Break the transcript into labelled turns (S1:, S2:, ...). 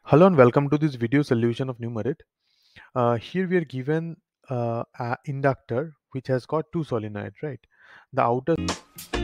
S1: Hello and welcome to this video solution of Numerade. Here we are given an inductor which has got two solenoids, right? The outer